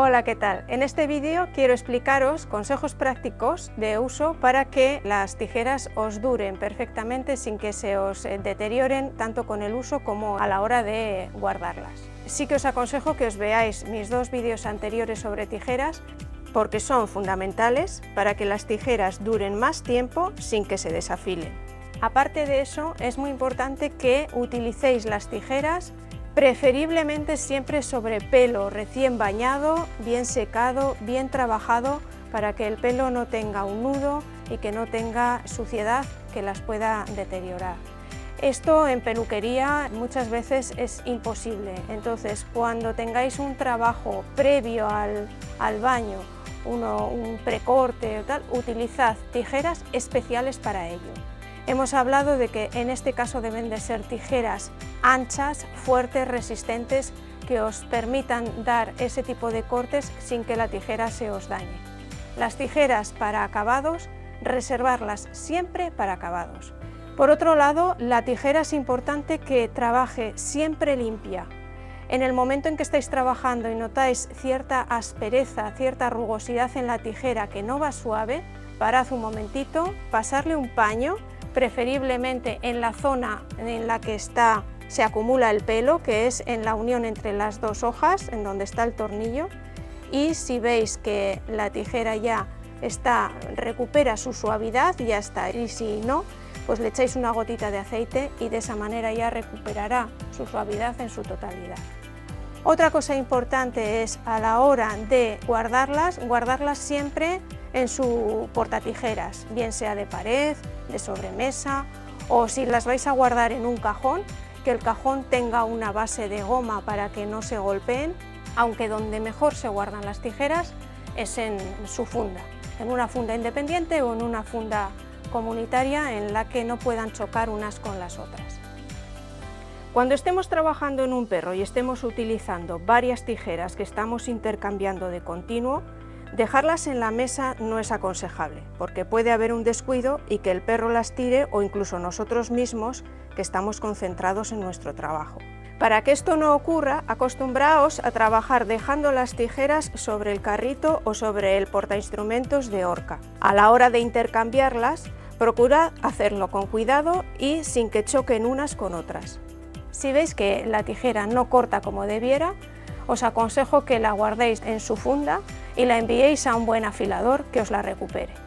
Hola, ¿qué tal? En este vídeo quiero explicaros consejos prácticos de uso para que las tijeras os duren perfectamente sin que se os deterioren tanto con el uso como a la hora de guardarlas. Sí que os aconsejo que os veáis mis dos vídeos anteriores sobre tijeras porque son fundamentales para que las tijeras duren más tiempo sin que se desafilen. Aparte de eso, es muy importante que utilicéis las tijeras preferiblemente siempre sobre pelo recién bañado, bien secado, bien trabajado, para que el pelo no tenga un nudo y que no tenga suciedad que las pueda deteriorar. Esto en peluquería muchas veces es imposible, entonces cuando tengáis un trabajo previo al baño, un precorte o tal, utilizad tijeras especiales para ello. Hemos hablado de que en este caso deben de ser tijeras anchas, fuertes, resistentes, que os permitan dar ese tipo de cortes sin que la tijera se os dañe. Las tijeras para acabados, reservarlas siempre para acabados. Por otro lado, la tijera es importante que trabaje siempre limpia. En el momento en que estáis trabajando y notáis cierta aspereza, cierta rugosidad en la tijera que no va suave, parad un momentito, pasarle un paño, preferiblemente en la zona en la que se acumula el pelo, que es en la unión entre las dos hojas, en donde está el tornillo, y si veis que la tijera ya recupera su suavidad, ya está, y si no, pues le echáis una gotita de aceite y de esa manera ya recuperará su suavidad en su totalidad. Otra cosa importante es a la hora de guardarlas siempre en su portatijeras, bien sea de pared, de sobremesa, o si las vais a guardar en un cajón, que el cajón tenga una base de goma para que no se golpeen, aunque donde mejor se guardan las tijeras es en su funda, en una funda independiente o en una funda comunitaria en la que no puedan chocar unas con las otras. Cuando estemos trabajando en un perro y estemos utilizando varias tijeras que estamos intercambiando de continuo, dejarlas en la mesa no es aconsejable, porque puede haber un descuido y que el perro las tire o incluso nosotros mismos que estamos concentrados en nuestro trabajo. Para que esto no ocurra, acostumbraos a trabajar dejando las tijeras sobre el carrito o sobre el portainstrumentos de horca. A la hora de intercambiarlas, procurad hacerlo con cuidado y sin que choquen unas con otras. Si veis que la tijera no corta como debiera, os aconsejo que la guardéis en su funda y la enviéis a un buen afilador que os la recupere.